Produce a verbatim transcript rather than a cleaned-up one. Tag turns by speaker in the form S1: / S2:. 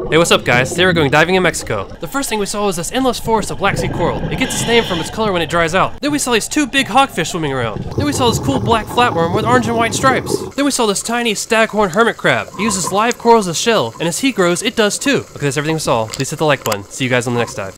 S1: Hey, what's up guys? Today we're going diving in Mexico. The first thing we saw was this endless forest of black sea coral. It gets its name from its color when it dries out. Then we saw these two big hogfish swimming around. Then we saw this cool black flatworm with orange and white stripes. Then we saw this tiny staghorn hermit crab. It uses live coral as a shell, and as he grows, it does too. Okay, that's everything we saw. Please hit the like button. See you guys on the next dive.